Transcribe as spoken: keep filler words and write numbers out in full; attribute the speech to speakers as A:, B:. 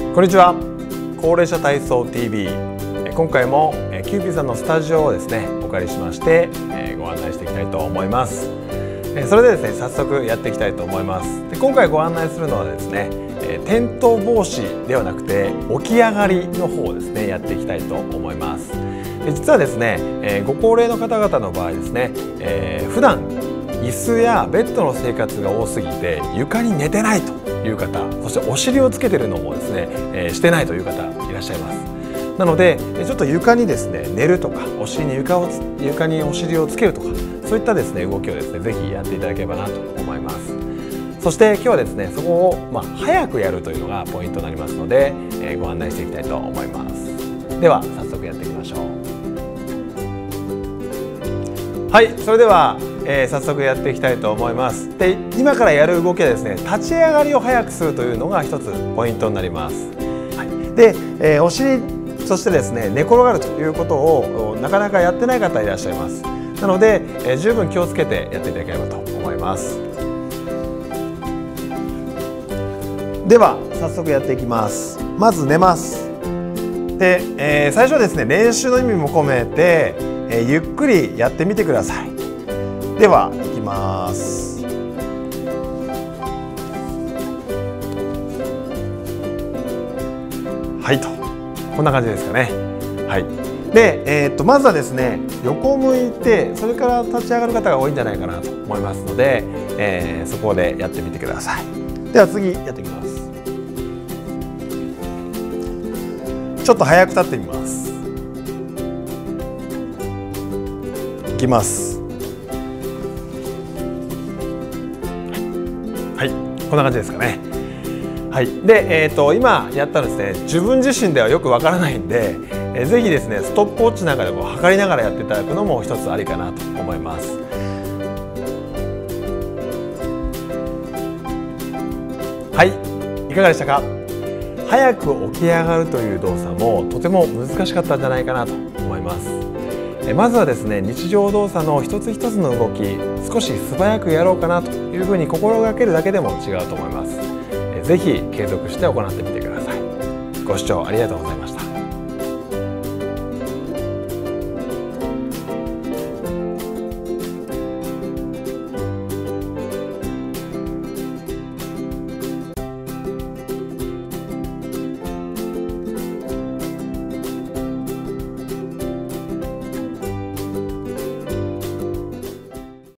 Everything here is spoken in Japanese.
A: こんにちは。高齢者体操 ティービー、 今回もキューピーさんのスタジオをですねお借りしましてご案内していきたいと思います。それでですね早速やっていきたいと思います。で今回ご案内するのはですね転倒防止ではなくて起き上がりの方をですねやっていきたいと思います。で実はですねご高齢の方々の場合ですね、えー、普段椅子やベッドの生活が多すぎて床に寝てないという方、そしてお尻をつけてるのもですね、えー、してないという方いらっしゃいます。なのでちょっと床にですね寝るとかお尻に床を床にお尻をつけるとかそういったですね動きをですねぜひやっていただければなと思います。そして今日はですねそこをまあ早くやるというのがポイントになりますので、えー、ご案内していきたいと思います。では早速やっていきましょう。はい、それではえー、早速やっていきたいと思います。で今からやる動きはですね立ち上がりを早くするというのが一つポイントになります。はい、で、えー、お尻そしてですね寝転がるということをなかなかやってない方いらっしゃいます。なので、えー、十分気をつけてやっていただければと思います。では早速やっていきます。まず寝ます。で、えー、最初はですね練習の意味も込めて、えー、ゆっくりやってみてください。では行きます。はいとこんな感じですかね。はい。で、えー、っとまずはですね横向いてそれから立ち上がる方が多いんじゃないかなと思いますので、えー、そこでやってみてください。では次やっていきます。ちょっと早く立ってみます。いきます。はい、こんな感じですかね。はい、で、えー、と今やったらですね自分自身ではよくわからないんで、えー、ぜひですねストップウォッチなんかでこう測りながらやっていただくのも一つありかなと思います。はい、いかがでしたか。早く起き上がるという動作もとても難しかったんじゃないかなと思います。まずはですね日常動作の一つ一つの動き少し素早くやろうかなというふうに心がけるだけでも違うと思います。ぜひ継続して行ってみてください。ご視聴ありがとうございました。